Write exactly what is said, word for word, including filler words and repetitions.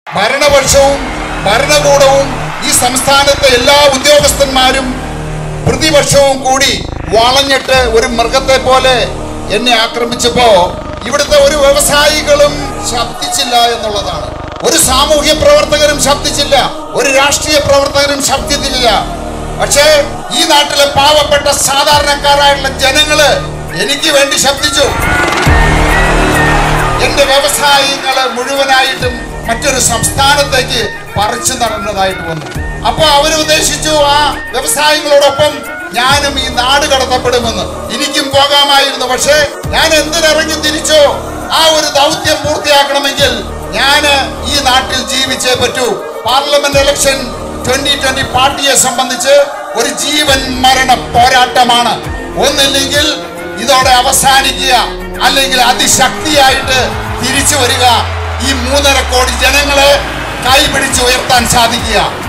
ഭരണപക്ഷവും ഭരണകൂടവും ഈ സംസ്ഥാനത്തെ എല്ലാ ഉദ്യോഗസ്ഥന്മാരും പ്രതിപക്ഷവും കൂടി വളഞ്ഞിട്ട് ഒരു മൃഗത്തെ പോലെ എന്നെ ആക്രമിച്ചപ്പോ ഇവിടുത്തെ ഒരു വ്യവസായികളും ശബ്ദിച്ചില്ല എന്നുള്ളതാണ്. ഒരു സാമൂഹ്യ പ്രവർത്തകരും ശബ്ദിച്ചില്ല, ഒരു രാഷ്ട്രീയ പ്രവർത്തകരും ശബ്ദിച്ചില്ല. പക്ഷേ ഈ നാട്ടിലെ പാവപ്പെട്ട സാധാരണക്കാരായിട്ടുള്ള ജനങ്ങള് എനിക്ക് വേണ്ടി ശബ്ദിച്ചു. എന്റെ വ്യവസായങ്ങള് മുഴുവനായിട്ടും മറ്റൊരു സംസ്ഥാനത്തേക്ക് പറിച്ചു നടന്നതായിട്ട് വന്നു. അപ്പൊ അവര് ഉദ്ദേശിച്ചു ആ വ്യവസായങ്ങളോടൊപ്പം ഞാനും ഈ നാട് കടത്തപ്പെടുമെന്ന്. എനിക്കും പോകാമായിരുന്നു. പക്ഷേ ഞാൻ എന്തിനിറങ്ങി തിരിച്ചോ ആ ഒരു ദൗത്യം പൂർത്തിയാക്കണമെങ്കിൽ ഞാന് ഈ നാട്ടിൽ ജീവിച്ചേ പറ്റൂ. പാർലമെന്റ് ഇലക്ഷൻ ട്വന്റി ട്വന്റി പാർട്ടിയെ സംബന്ധിച്ച് ഒരു ജീവൻ മരണ പോരാട്ടമാണ്. ഒന്നില്ലെങ്കിൽ ഇതോടെ അവസാനിക്കുക, അല്ലെങ്കിൽ അതിശക്തിയായിട്ട് തിരിച്ചു വരിക, ഈ മൂന്നര കോടി ജനങ്ങളെ കൈപിടിച്ച് ഉയർത്താൻ സാധിക്കുക.